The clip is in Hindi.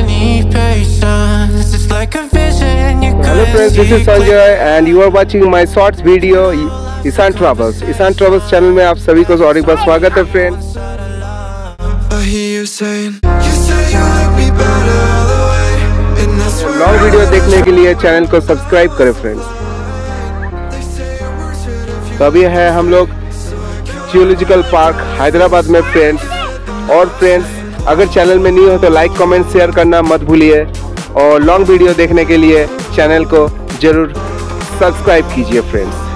need patience. It's like a vision. Hello friends, this is Sanjay and you are watching my shorts video Ishan Travels. Ishan Travels channel में आप सभी को और एक बार स्वागत है फ्रेंड्स। लॉन्ग वीडियो देखने के लिए चैनल को सब्सक्राइब करें फ्रेंड्स। तो अभी है हम लोग जियोलॉजिकल पार्क हैदराबाद में फ्रेंड्स। और फ्रेंड्स अगर चैनल में नहीं हो तो लाइक कमेंट शेयर करना मत भूलिए और लॉन्ग वीडियो देखने के लिए चैनल को जरूर सब्सक्राइब कीजिए फ्रेंड्स।